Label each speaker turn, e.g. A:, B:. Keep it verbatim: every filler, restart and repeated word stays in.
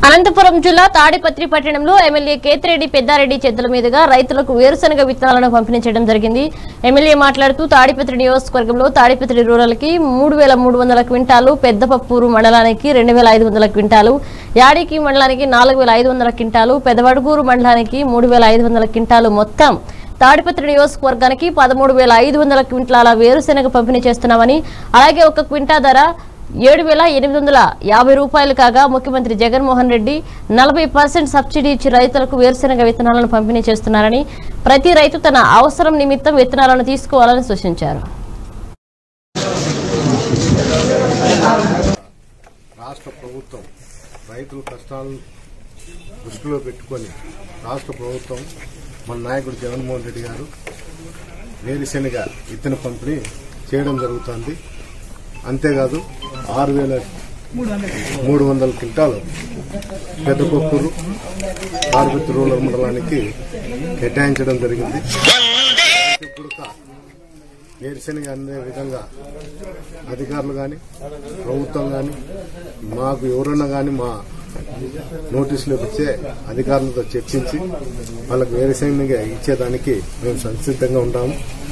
A: అనంతపురం జిల్లా తాడిపత్రి పట్టణంలో ఎమ్మెల్యే కేతిరెడ్డి పెద్దారెడ్డి చేతుల మీదుగా రైతులకు వేరుశనగ విత్తనాలను పంపిణీ చేయడం జరిగింది. ఎమ్మెల్యే మాట్లాడుతూ తాడిపత్రి నియోజకవర్గంలో తాడిపత్రి రూరల్ కి మూడు వేల మూడు వందల క్వింటాలు, పెద్దపప్పూరు మండలానికి రెండు వేల ఐదు వందల క్వింటాలు, యాడికి మండలానికి నాలుగు వేల ఐదు వందల క్వింటాలు, పెదవడుగూరు మండలానికి మూడు వేల ఐదు వందల క్వింటాలు, మొత్తం తాడిపత్రి నియోజకవర్గానికి పదమూడు వేల ఐదు వందల క్వింటాల వేరుశనగ పంపిణీ చేస్తున్నామని, అలాగే ఒక క్వింటా ధర ఏడు వేల ఎనిమిది వందల యాభై రూపాయలు కాగా ముఖ్యమంత్రి జగన్మోహన్ రెడ్డి నలభై పర్సెంట్ సబ్సిడీ ఇచ్చి రైతులకు వేరుశనగ విత్తనాలను పంపిణీ చేస్తున్నారని, ప్రతి రైతు తన అవసరం నిమిత్తం విత్తనాలను తీసుకోవాలని సూచించారు.
B: రాష్ట్ర ప్రభుత్వం రైతుల కష్టాలను దృష్టిలో పెట్టుకొని రాష్ట్ర ప్రభుత్వం మన నాయకుడు జగన్మోహన్ రెడ్డి గారు వేరుశనగ విత్తన పంపిణీ చేయడం జరుగుతుంది. అంతేకాదు ఆరు వేల మూడు వందల క్వింటాలు పెద్దపప్పూరు తాడిపత్రి రూరల్ మండలానికి కేటాయించడం జరిగింది. ఇప్పుడు వేరుశనగ అందే విధంగా అధికారులు కానీ ప్రభుత్వం కానీ మాకు ఎవరైనా కానీ మా నోటీసులోకి వచ్చే అధికారులతో చర్చించి వాళ్ళకు వేరుశనగ ఇచ్చేదానికి మేము సంసిద్ధంగా ఉంటాము.